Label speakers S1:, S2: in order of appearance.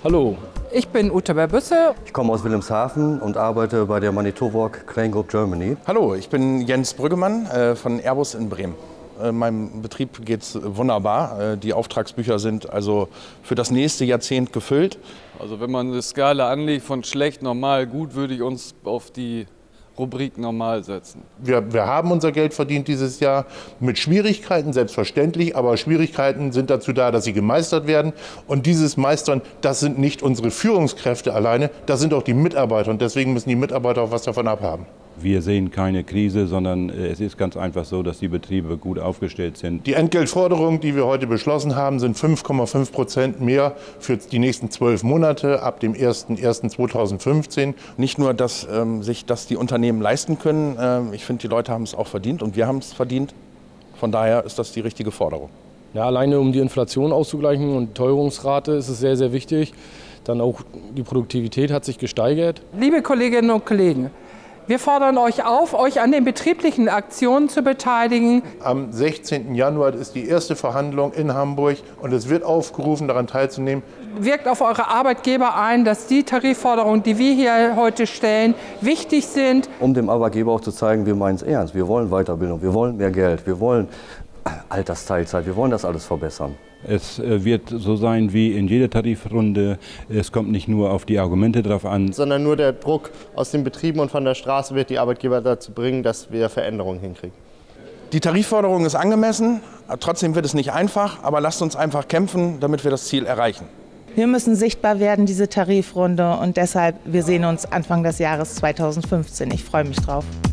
S1: Hallo.
S2: Ich bin Ute Berbüsse.
S3: Ich komme aus Wilhelmshaven und arbeite bei der Manitowoc Crane Group Germany.
S4: Hallo, ich bin Jens Brüggemann von Airbus in Bremen. Meinem Betrieb geht es wunderbar. Die Auftragsbücher sind also für das nächste Jahrzehnt gefüllt.
S1: Also wenn man eine Skala anlegt von schlecht, normal, gut, würde ich uns auf die Rubrik normal setzen.
S5: Wir haben unser Geld verdient dieses Jahr mit Schwierigkeiten, selbstverständlich, aber Schwierigkeiten sind dazu da, dass sie gemeistert werden. Und dieses Meistern, das sind nicht unsere Führungskräfte alleine, das sind auch die Mitarbeiter. Und deswegen müssen die Mitarbeiter auch was davon abhaben.
S6: Wir sehen keine Krise, sondern es ist ganz einfach so, dass die Betriebe gut aufgestellt sind.
S5: Die Entgeltforderungen, die wir heute beschlossen haben, sind 5,5% mehr für die nächsten 12 Monate ab dem 01.01.2015.
S4: Nicht nur, dass sich das die Unternehmen leisten können, ich finde, die Leute haben es auch verdient und wir haben es verdient. Von daher ist das die richtige Forderung.
S7: Ja, alleine um die Inflation auszugleichen und die Teuerungsrate ist es sehr, sehr wichtig. Dann auch die Produktivität hat sich gesteigert.
S2: Liebe Kolleginnen und Kollegen, wir fordern euch auf, euch an den betrieblichen Aktionen zu beteiligen.
S5: Am 16. Januar ist die erste Verhandlung in Hamburg und es wird aufgerufen, daran teilzunehmen.
S2: Wirkt auf eure Arbeitgeber ein, dass die Tarifforderungen, die wir hier heute stellen, wichtig sind.
S3: Um dem Arbeitgeber auch zu zeigen, wir meinen es ernst. Wir wollen Weiterbildung, wir wollen mehr Geld, wir wollen Altersteilzeit, wir wollen das alles verbessern.
S6: Es wird so sein wie in jeder Tarifrunde. Es kommt nicht nur auf die Argumente drauf an,
S8: sondern nur der Druck aus den Betrieben und von der Straße wird die Arbeitgeber dazu bringen, dass wir Veränderungen hinkriegen.
S4: Die Tarifforderung ist angemessen, trotzdem wird es nicht einfach, aber lasst uns einfach kämpfen, damit wir das Ziel erreichen.
S9: Wir müssen sichtbar werden, diese Tarifrunde, und deshalb, wir sehen uns Anfang des Jahres 2015. Ich freue mich drauf.